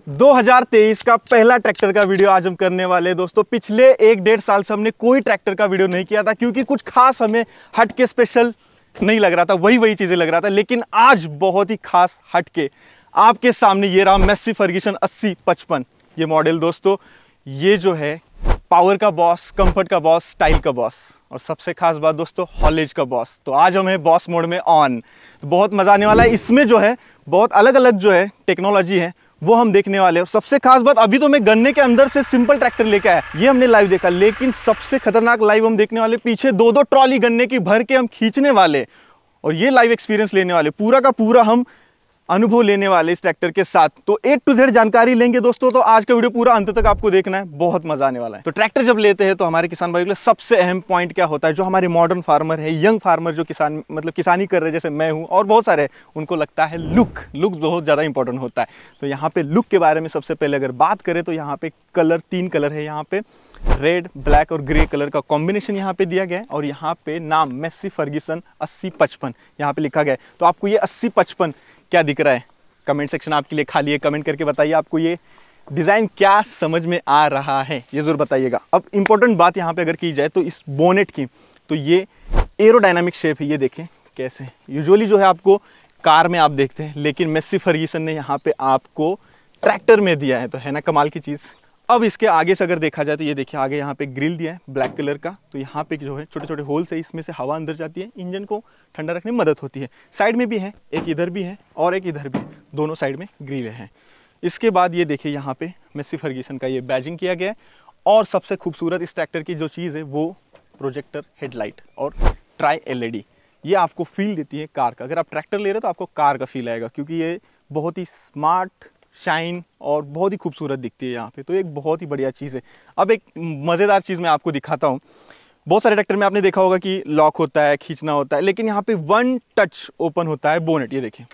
2023 का पहला ट्रैक्टर का वीडियो आज हम करने वाले हैं दोस्तों। पिछले 1-1.5 साल से हमने कोई ट्रैक्टर का वीडियो नहीं किया था क्योंकि कुछ खास हमें हट के स्पेशल नहीं लग रहा था, वही चीज़ें लग रहा था। लेकिन आज बहुत ही खास हट के आपके सामने ये रहा मैसी फर्ग्यूसन 8055 ये मॉडल दोस्तों। ये जो है पावर का बॉस, कंफर्ट का बॉस, स्टाइल का बॉस और सबसे खास बात दोस्तों हॉलेज का बॉस। तो आज हम है बॉस मोड में ऑन, तो बहुत मज़ा आने वाला है। इसमें जो है बहुत अलग अलग जो है टेक्नोलॉजी है वो हम देखने वाले हैं। सबसे खास बात, अभी तो मैं गन्ने के अंदर से सिंपल ट्रैक्टर लेके आया, ये हमने लाइव देखा, लेकिन सबसे खतरनाक लाइव हम देखने वाले पीछे 2-2 ट्रॉली गन्ने की भर के हम खींचने वाले और ये लाइव एक्सपीरियंस लेने वाले, पूरा का पूरा हम अनुभव लेने वाले इस ट्रैक्टर के साथ। तो A to Z जानकारी लेंगे दोस्तों। तो आज का वीडियो पूरा अंत तक आपको देखना है, बहुत मजा आने वाला है। तो ट्रैक्टर जब लेते हैं तो हमारे किसान भाइयों के लिए सबसे अहम पॉइंट क्या होता है, जो हमारे मॉडर्न फार्मर है, यंग फार्मर जो किसान मतलब किसानी कर रहे हैं जैसे मैं हूँ और बहुत सारे, उनको लगता है लुक बहुत ज़्यादा इंपॉर्टेंट होता है। तो यहाँ पे लुक के बारे में सबसे पहले अगर बात करें तो यहाँ पे कलर 3 कलर है, यहाँ पे रेड, ब्लैक और ग्रे कलर का कॉम्बिनेशन यहाँ पे दिया गया है और यहाँ पे नाम मैसी फर्ग्यूसन 8055 यहाँ पे लिखा गया है। तो आपको ये 8055 क्या दिख रहा है, कमेंट सेक्शन आपके लिए खाली है, कमेंट करके बताइए आपको ये डिज़ाइन क्या समझ में आ रहा है, ये ज़रूर बताइएगा। अब इंपॉर्टेंट बात यहाँ पे अगर की जाए तो इस बोनेट की, तो ये एरोडायनामिक शेप है, ये देखें कैसे। यूजुअली जो है आपको कार में आप देखते हैं, लेकिन मैसी फर्ग्यूसन ने यहाँ पे आपको ट्रैक्टर में दिया है, तो है ना कमाल की चीज़। अब इसके आगे से अगर देखा जाए तो ये देखिए आगे यहाँ पे ग्रिल दिया है ब्लैक कलर का, तो यहाँ पे जो है छोटे छोटे होल्स है, इसमें से हवा अंदर जाती है, इंजन को ठंडा रखने में मदद होती है। साइड में भी है, एक इधर भी है और एक इधर भी है, दोनों साइड में ग्रिल है। इसके बाद ये देखिए यहाँ पे मैसी फर्ग्यूसन का ये बैजिंग किया गया है और सबसे खूबसूरत इस ट्रैक्टर की जो चीज़ है वो प्रोजेक्टर हेडलाइट और ट्राई LED, ये आपको फील देती है कार का। अगर आप ट्रैक्टर ले रहे हो तो आपको कार का फील आएगा क्योंकि ये बहुत ही स्मार्ट, शाइन और बहुत ही खूबसूरत दिखती है यहाँ पे। तो एक बहुत ही बढ़िया चीज़ है। अब एक मज़ेदार चीज़ मैं आपको दिखाता हूँ। बहुत सारे ट्रैक्टर में आपने देखा होगा कि लॉक होता है, खींचना होता है, लेकिन यहाँ पे 1 टच ओपन होता है बोनेट। ये देखिए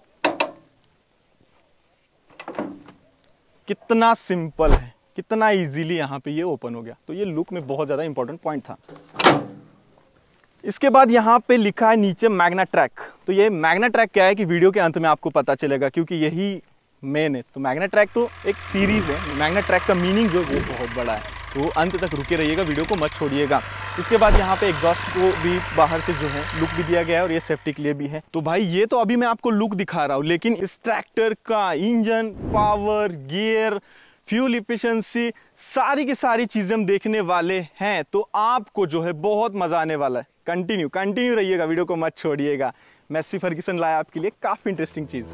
कितना सिंपल है, कितना इजीली यहाँ पे ये ओपन हो गया। तो ये लुक में बहुत ज़्यादा इंपॉर्टेंट पॉइंट था। इसके बाद यहाँ पे लिखा है नीचे मैग्ना ट्रैक। तो ये मैग्ना ट्रैक क्या है कि वीडियो के अंत में आपको पता चलेगा क्योंकि यही मेन है। तो मैग्ना ट्रैक तो एक सीरीज है, मैग्ना ट्रैक का मीनिंग जो वो बहुत बड़ा है, तो अंत तक रुके रहिएगा, वीडियो को मत छोड़िएगा। इसके बाद यहाँ पे एग्जॉस्ट को भी बाहर से जो है लुक भी दिया गया है और ये सेफ्टी के लिए भी है। तो भाई ये तो अभी मैं आपको लुक दिखा रहा हूँ, लेकिन इस ट्रैक्टर का engine, power, gear, fuel efficiency, सारी की सारी चीजें हम देखने वाले हैं। तो आपको जो है बहुत मजा आने वाला है। कंटिन्यू रहिएगा, वीडियो को मत छोड़िएगा। मैसी फर्ग्यूसन लाया आपके लिए काफी इंटरेस्टिंग चीज।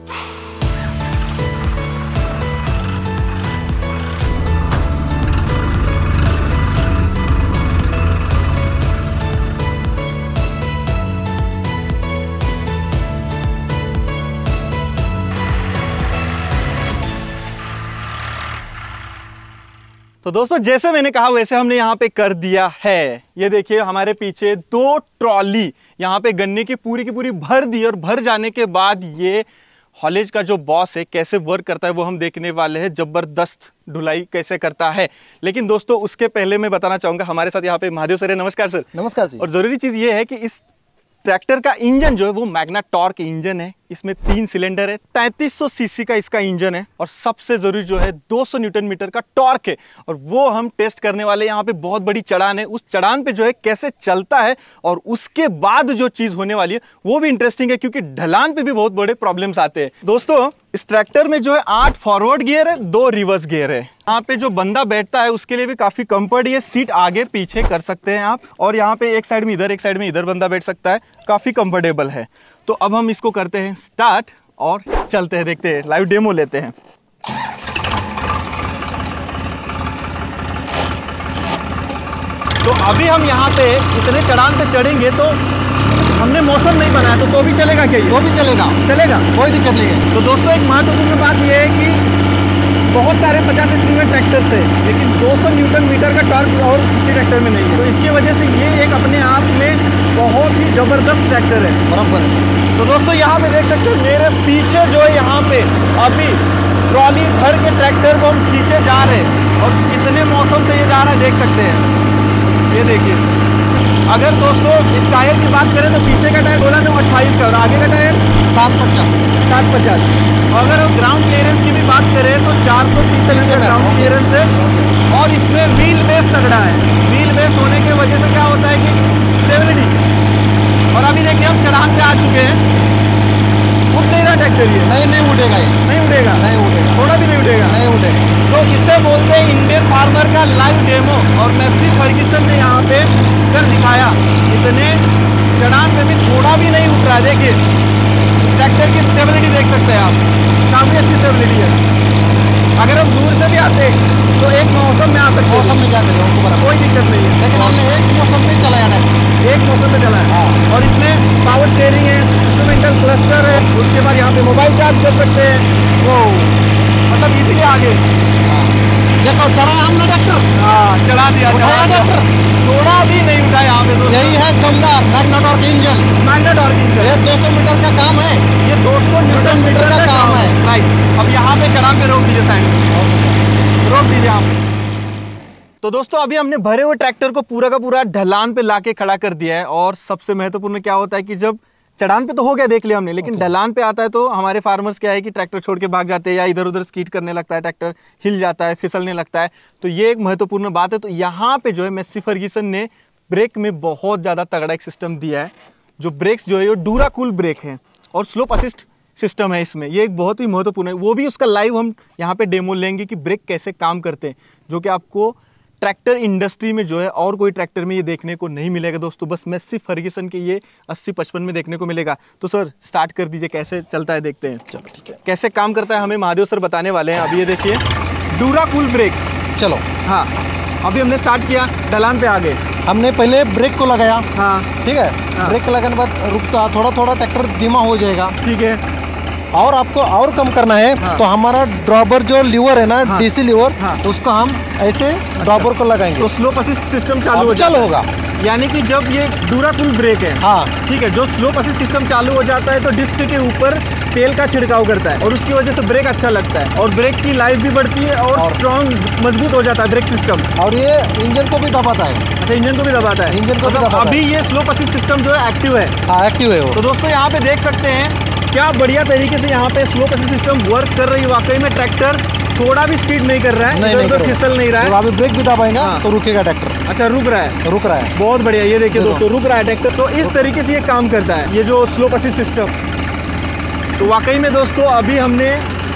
तो दोस्तों जैसे मैंने कहा वैसे हमने यहाँ पे कर दिया है। ये देखिए हमारे पीछे 2 ट्रॉली यहाँ पे गन्ने की पूरी भर दी और भर जाने के बाद ये हॉलेज का जो बॉस है कैसे वर्क करता है वो हम देखने वाले हैं। जबरदस्त ढुलाई कैसे करता है। लेकिन दोस्तों उसके पहले मैं बताना चाहूंगा, हमारे साथ यहाँ पे महादेव सर है। नमस्कार सर। नमस्कार जी। और जरूरी चीज ये है कि इस ट्रैक्टर का इंजन जो है वो मैग्ना टॉर्क इंजन है। इसमें 3 सिलेंडर है, 3300 सीसी का इसका इंजन है और सबसे जरूरी जो है 200 न्यूटन मीटर का टॉर्क है और वो हम टेस्ट करने वाले। यहाँ पे बहुत बड़ी चढ़ान है, उस चढ़ान पे जो है कैसे चलता है और उसके बाद जो चीज होने वाली है वो भी इंटरेस्टिंग है क्योंकि ढलान पे भी बहुत बड़े प्रॉब्लम्स आते हैं। दोस्तों इस ट्रैक्टर में जो है 8 फॉरवर्ड गियर है, 2 रिवर्स गियर है। यहाँ पे जो बंदा बैठता है उसके लिए भी काफी कंफर्ट, ये सीट आगे पीछे कर सकते हैं आप और यहाँ पे एक साइड में इधर, एक साइड में इधर बंदा बैठ सकता है, काफी कंफर्टेबल है। तो अब हम इसको करते हैं स्टार्ट और चलते हैं, देखते हैं, लाइव डेमो लेते हैं। तो अभी हम यहाँ पे इतने चढ़ान पे चढ़ेंगे तो हमने मौसम नहीं बनाया तो भी चलेगा क्या? ये वो भी चलेगा, कोई दिक्कत नहीं है। तो दोस्तों एक महत्वपूर्ण बात यह है कि बहुत सारे 50 HP में ट्रैक्टर से, लेकिन 200 न्यूटन मीटर का टॉर्क और किसी ट्रैक्टर में नहीं है। तो इसकी वजह से ये एक अपने आप में बहुत ही जबरदस्त ट्रैक्टर है। बराबर है। तो दोस्तों यहाँ पे देख सकते हैं मेरे पीछे जो है यहाँ पे अभी ट्रॉली भर के ट्रैक्टर को हम खींचे जा रहे हैं और कितने मौसम से ये जा रहा है देख सकते हैं। ये देखिए, अगर दोस्तों इस टायर की बात करें तो पीछे का टायर बोला 28 का और आगे का टायर 750। 750। अगर हम ग्राउंड क्लियरेंस की भी बात करें तो 430 mm का ग्राउंड क्लियरेंस है और इसमें व्हील बेस तगड़ा है। व्हील बेस होने की वजह से क्या होता है कि स्टेबिलिटी। और अभी देखिए हम चढ़ान पे आ चुके हैं, उठ नहीं रहा ट्रैक्टर ये। नहीं उठेगा ये, नहीं उठेगा, नहीं उठेगा, थोड़ा भी नहीं उठेगा, नहीं उठेगा। तो इसे बोलते हैं इंडियन फार्मर का लाइव डेमो। और मैसी फर्ग्यूसन ने यहाँ पे कर दिखाया। इतने चढ़ान पे भी थोड़ा भी नहीं उठ रहा है। देखिए ट्रैक्टर की स्टेबिलिटी देख सकते हैं आप, काफ़ी अच्छी स्टेबिलिटी है। अगर हम दूर से भी आते तो एक मौसम में आ सकते हैं, मौसम में जाते हैं कोई दिक्कत नहीं है। लेकिन हमने एक मौसम में चलाया है, एक मौसम में चला है। हाँ। और इसमें पावर स्टीयरिंग है, इंस्ट्रूमेंटल क्लस्टर है, उसके बाद यहाँ पे मोबाइल चार्ज कर सकते हैं। वो मतलब इजीली आगे। देखो चढ़ाया हमने ट्रैक्टर, हाँ चढ़ा दिया, ट्रैक्टर थोड़ा भी नहीं उठा यहाँ पे। यही है दमदार Magna torque engine. Magna torque engine, ये 200 मीटर का काम है, ये 200 न्यूटन मीटर का काम है। राइट, अब यहाँ पे चढ़ान पे रोक दीजिए, साइड रोक दीजिए आप। तो दोस्तों अभी हमने भरे हुए ट्रैक्टर को पूरा का पूरा ढलान पे लाके खड़ा कर दिया है। और सबसे महत्वपूर्ण क्या होता है कि जब चढ़ान पे तो हो गया, देख लिया हमने, लेकिन ढलान पे आता है तो हमारे फार्मर्स क्या है कि ट्रैक्टर छोड़ के भाग जाते हैं या इधर उधर स्कीड करने लगता है, ट्रैक्टर हिल जाता है, फिसलने लगता है। तो ये एक महत्वपूर्ण बात है। तो यहाँ पे जो है मैसी फर्ग्यूसन ने ब्रेक में बहुत ज़्यादा तगड़ा एक सिस्टम दिया है। जो ब्रेक्स जो है वो डूराकूल ब्रेक है और स्लोप असिस्ट सिस्टम है इसमें। ये एक बहुत ही महत्वपूर्ण है। वो भी उसका लाइव हम यहाँ पे डेमो लेंगे कि ब्रेक कैसे काम करते हैं, जो कि आपको ट्रैक्टर इंडस्ट्री में जो है और कोई ट्रैक्टर में ये देखने को नहीं मिलेगा दोस्तों। बस मैसी फर्ग्यूसन के ये 80-55 में देखने को मिलेगा। तो सर स्टार्ट कर दीजिए, कैसे चलता है देखते हैं। चलो ठीक है, कैसे काम करता है हमें महादेव सर बताने वाले हैं। अभी ये देखिए डूराकूल ब्रेक। चलो हाँ, अभी हमने स्टार्ट किया, ढलान पे आ गए। हमने पहले ब्रेक को लगाया, हाँ ठीक है। हाँ। ब्रेक लगाने के बाद रुकता, थोड़ा थोड़ा ट्रैक्टर धीमा हो जाएगा, ठीक है। और आपको और कम करना है। हाँ। तो हमारा ड्रॉबर जो लीवर है ना, हाँ। डीसी लीवर, हाँ। उसको हम ऐसे ड्रॉबर को लगाएंगे तो स्लोप असिस्ट सिस्टम चालू होगा। यानी कि जब ये डूराकूल ब्रेक है, हाँ ठीक है, जो स्लोप असिस्ट सिस्टम चालू हो जाता है तो डिस्क के ऊपर तेल का छिड़काव करता है और उसकी वजह से ब्रेक अच्छा लगता है और ब्रेक की लाइफ भी बढ़ती है और स्ट्रॉन्ग मजबूत हो जाता है ब्रेक सिस्टम। और ये इंजन को भी दबाता है। अच्छा, इंजन को भी दबाता है। इंजन को भी मतलब दबाता अभी है। ये स्लोप असिस्ट सिस्टम जो है एक्टिव है। हाँ एक्टिव है वो। तो दोस्तों यहाँ पे देख सकते हैं क्या बढ़िया तरीके से यहाँ पे स्लोप असिस्ट सिस्टम वर्क कर रही है। वाकई में ट्रैक्टर थोड़ा भी स्पीड नहीं कर रहा है, नहीं फिसल नहीं रहा है। अभी ब्रेक भी दबाएंगे हाँ। तो रुकेगा ट्रैक्टर। अच्छा रुक रहा है, रुक रहा है, बहुत बढ़िया। ये देखिए दोस्तों रुक रहा है ट्रैक्टर। तो इस तरीके से ये काम करता है ये जो स्लोप असिस्ट सिस्टम। तो वाकई में दोस्तों अभी हमने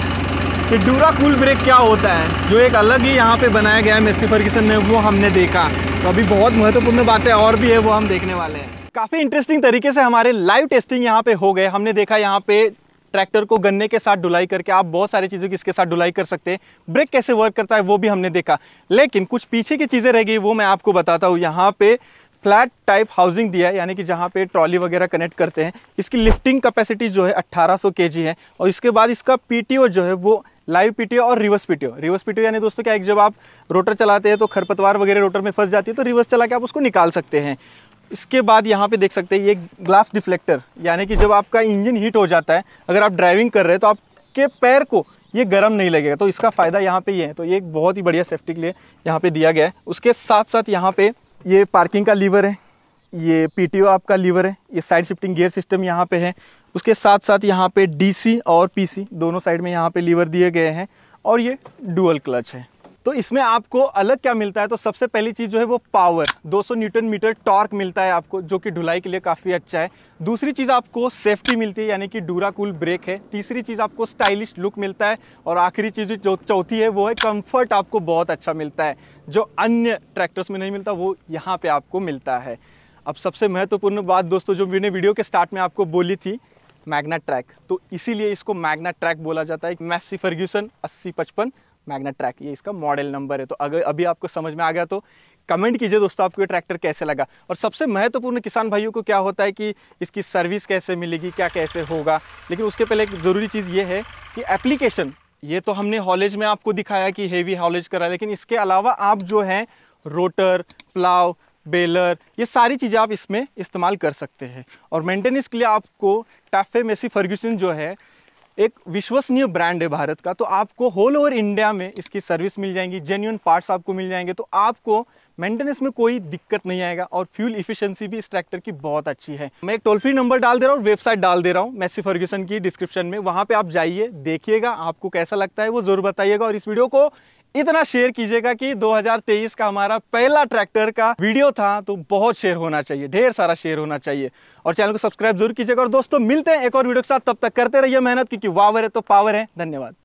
कि डूराकूल ब्रेक क्या होता है, जो एक अलग ही यहाँ पे बनाया गया है मैसी फर्ग्यूसन ने, वो हमने देखा। तो अभी बहुत महत्वपूर्ण बातें और भी है, वो हम देखने वाले हैं। काफ़ी इंटरेस्टिंग तरीके से हमारे लाइव टेस्टिंग यहाँ पे हो गए। हमने देखा यहाँ पे ट्रैक्टर को गन्ने के साथ ढुलाई करके आप बहुत सारी चीज़ों की इसके साथ ढुलाई कर सकते हैं। ब्रेक कैसे वर्क करता है वो भी हमने देखा, लेकिन कुछ पीछे की चीज़ें रह गई, वो मैं आपको बताता हूँ। यहाँ पे फ्लैट टाइप हाउसिंग दिया है, यानी कि जहाँ पे ट्रॉली वगैरह कनेक्ट करते हैं। इसकी लिफ्टिंग कैपेसिटी जो है 1800 kg है। और इसके बाद इसका पीटीओ जो है वो लाइव पीटीओ और रिवर्स पीटीओ। रिवर्स पीटीओ यानी दोस्तों क्या है, जब आप रोटर चलाते हैं तो खरपतवार वगैरह रोटर में फंस जाती है, तो रिवर्स चला के आप उसको निकाल सकते हैं। इसके बाद यहाँ पे देख सकते हैं ये ग्लास डिफ्लेक्टर, यानी कि जब आपका इंजन हीट हो जाता है, अगर आप ड्राइविंग कर रहे हैं तो आपके पैर को ये गर्म नहीं लगेगा। तो इसका फ़ायदा यहाँ पे ये है। तो ये एक बहुत ही बढ़िया सेफ्टी के लिए यहाँ पे दिया गया है। उसके साथ साथ यहाँ पे ये पार्किंग का लीवर है, ये पीटीओ आपका लीवर है, ये साइड शिफ्टिंग गियर सिस्टम यहाँ पे है। उसके साथ साथ यहाँ पे डीसी और पीसी दोनों साइड में यहाँ पे लीवर दिए गए हैं और ये डुअल क्लच है। तो इसमें आपको अलग क्या मिलता है, तो सबसे पहली चीज़ जो है वो पावर 200 न्यूटन मीटर टॉर्क मिलता है आपको, जो कि ढुलाई के लिए काफ़ी अच्छा है। दूसरी चीज़ आपको सेफ्टी मिलती है, यानी कि डूराकूल ब्रेक है। तीसरी चीज़ आपको स्टाइलिश लुक मिलता है और आखिरी चीज़ जो चौथी है वो है कंफर्ट आपको बहुत अच्छा मिलता है, जो अन्य ट्रैक्टर्स में नहीं मिलता वो यहाँ पे आपको मिलता है। अब सबसे महत्वपूर्ण बात दोस्तों जो मैंने वीडियो के स्टार्ट में आपको बोली थी, मैग्ना ट्रैक, तो इसीलिए इसको मैग्ना ट्रैक बोला जाता है। मैसी फर्ग्यूसन 8055 मैग्ना ट्रैक, ये इसका मॉडल नंबर है। तो अगर अभी आपको समझ में आ गया तो कमेंट कीजिए दोस्तों आपको ये ट्रैक्टर कैसे लगा। और सबसे महत्वपूर्ण किसान भाइयों को क्या होता है कि इसकी सर्विस कैसे मिलेगी, क्या कैसे होगा। लेकिन उसके पहले एक ज़रूरी चीज़ ये है कि एप्लीकेशन, ये तो हमने हॉलेज में आपको दिखाया कि हेवी हॉलेज करा, लेकिन इसके अलावा आप जो है रोटर, प्लाव, बेलर, ये सारी चीज़ें आप इसमें इस्तेमाल कर सकते हैं। और मेंटेनेंस के लिए आपको टैफे मैसी फर्ग्यूसन जो है एक विश्वसनीय ब्रांड है भारत का, तो आपको होल ओवर इंडिया में इसकी सर्विस मिल जाएंगी, जेन्युइन पार्ट्स आपको मिल जाएंगे। तो आपको मेंटेनेंस में कोई दिक्कत नहीं आएगा और फ्यूल इफिशिएंसी भी इस ट्रैक्टर की बहुत अच्छी है। मैं एक टोल फ्री नंबर डाल दे रहा हूँ, वेबसाइट डाल दे रहा हूँ मैसी फर्ग्यूसन की डिस्क्रिप्शन में, वहां पे आप जाइए, देखिएगा, आपको कैसा लगता है वो जरूर बताइएगा। और इस वीडियो को इतना शेयर कीजिएगा कि 2023 का हमारा पहला ट्रैक्टर का वीडियो था, तो बहुत शेयर होना चाहिए, ढेर सारा शेयर होना चाहिए। और चैनल को सब्सक्राइब जरूर कीजिएगा। और दोस्तों मिलते हैं एक और वीडियो के साथ, तब तक करते रहिए मेहनत, क्योंकि वावर है तो पावर है। धन्यवाद।